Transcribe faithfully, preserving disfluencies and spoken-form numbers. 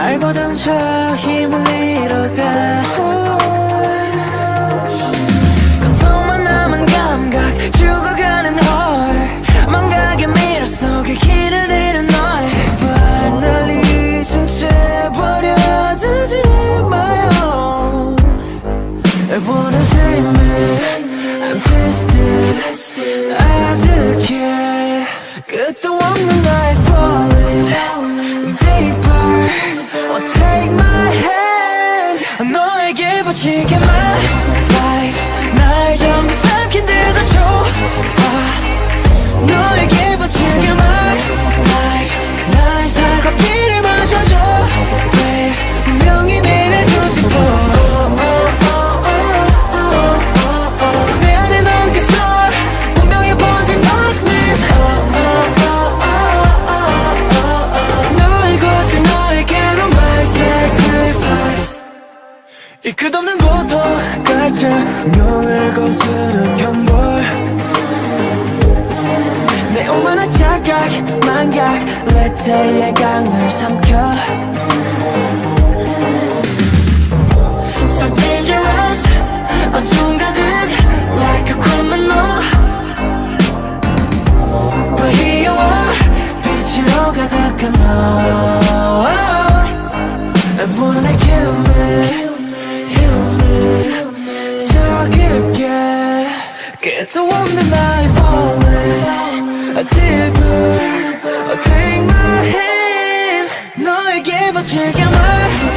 발버둥 쳐 힘을 잃어가 고통만 남은 감각 죽어가는 헐 망각의 미러 속에 길을 잃은 널 제발 날 잊은 채 버려두지 마요 I wanna save me I'm twisted 아득해 끝도 없는 나의 falling deeper Oh take my hand 너에게 바칠게 my life 날 전부 삼킨 듯도 좋아 너에게 바칠게 my life 나의 살과 피를 마셔줘 babe 분명히 내내 조직보 이 끝없는 고통 갈증 명을 거스른 형벌 내 오만한 착각 망각 레테의 강을 삼켜 So dangerous 어둠 가득 like a criminal But here you are 빛으로 가득한 너 I wanna kill me 더 깊게 끝도 없는 나의 falling A deeper Oh take my hand 너에게 바칠게 my